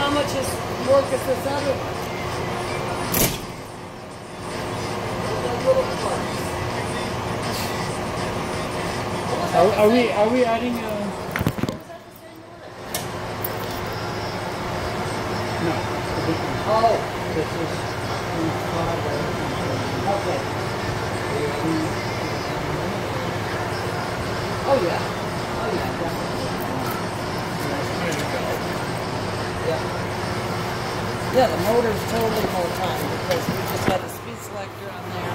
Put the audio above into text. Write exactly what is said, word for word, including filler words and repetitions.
how much is work is this other one? That little part. Are, are we are we adding a? No. Oh. This is Okay. Oh yeah. Oh yeah, definitely. Yeah. Yeah, the motor's totally more time because we just had the speed selector on there.